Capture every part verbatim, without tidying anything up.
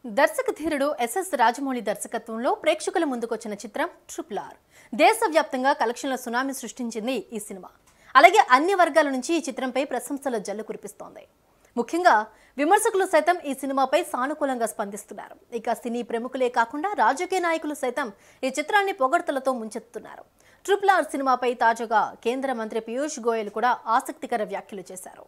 దర్శక ధీరుడు ఎస్ఎస్ రాజమౌళి దర్శకత్వంలో ప్రేక్షకుల ముందుకొచ్చిన చిత్రం ట్రిపుల్ ఆర్ దేశవ్యాప్తంగా కలెక్షన్ల సునామీ సృష్టించింది ఈ సినిమా. అలాగే అన్ని వర్గాల నుంచి ఈ చిత్రంపై ప్రశంసల జల్లు కురిపిస్తోంది. ముఖ్యంగా విమర్శకులు సైతం ఈ సినిమాపై సానుకూలంగా స్పందిస్తున్నారు. ఇక సినీ ప్రముఖులే కాకుండా రాజకీయ నాయకులు సైతం ఈ చిత్రాన్ని పొగడ్తలతో ముంచెత్తుతున్నారు. ట్రిపుల్ ఆర్ సినిమాపై తాజాగా కేంద్ర మంత్రి పీయూష్ గోయల్ కూడా ఆసక్తికర వ్యాఖ్యలు చేశారు.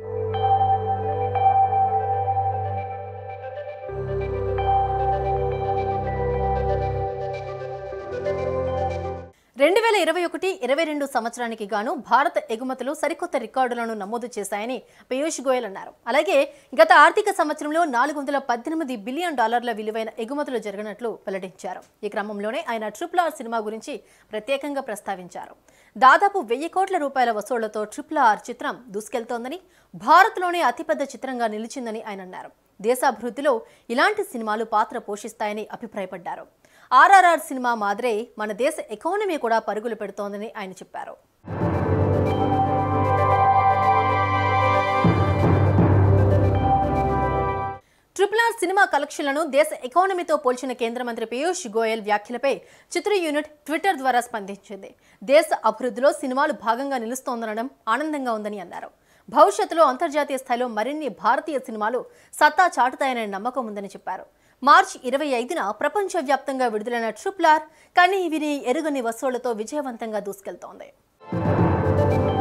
రెండు వేల ఇరవై ఒకటి ఇరవై రెండు సంవత్సరానికి గాను భారత ఎగుమతులు సరికొత్త రికార్డులను నమోదు చేశాయని పీయూష్ గోయల్ అన్నారు. అలాగే గత ఆర్థిక సంవత్సరంలో నాలుగు వందల పద్దెనిమిది బిలియన్ డాలర్ల విలువైన ఎగుమతులు జరిగినట్లు వెల్లడించారు. ఈ క్రమంలోనే ఆయన ట్రిపుల్ ఆర్ సినిమా గురించి ప్రత్యేకంగా ప్రస్తావించారు. దాదాపు వెయ్యి కోట్ల రూపాయల వసూళ్లతో ట్రిపుల్ ఆర్ చిత్రం దూసుకెళ్తోందని, భారత్లోనే అతిపెద్ద చిత్రంగా నిలిచిందని ఆయన అన్నారు. దేశాభివృద్ధిలో ఇలాంటి సినిమాలు పాత్ర పోషిస్తాయని అభిప్రాయపడ్డారు. ఆర్ఆర్ఆర్ సినిమా మాదిరే మన దేశ ఎకానమీ కూడా పరుగులు పెడుతోందని ఆయన చెప్పారు. ట్రిపుల్ ఆర్ సినిమా కలెక్షన్లను దేశ ఎకానమీతో పోల్చిన కేంద్ర మంత్రి పీయూష్ గోయల్ వ్యాఖ్యలపై చిత్ర యూనిట్ ట్విట్టర్ ద్వారా స్పందించింది. దేశ అభివృద్ధిలో సినిమాలు భాగంగా నిలుస్తోందనడం ఆనందంగా ఉందని అన్నారు. భవిష్యత్తులో అంతర్జాతీయ స్థాయిలో మరిన్ని భారతీయ సినిమాలు సత్తా చాటుతాయనే నమ్మకం ఉందని చెప్పారు. మార్చి ఇరవై ఐదున ప్రపంచవ్యాప్తంగా విడుదలైన ట్రిపుల్ ఆర్ కనీ విని ఎరుగని వసూళ్లతో విజయవంతంగా దూసుకెళ్తోంది.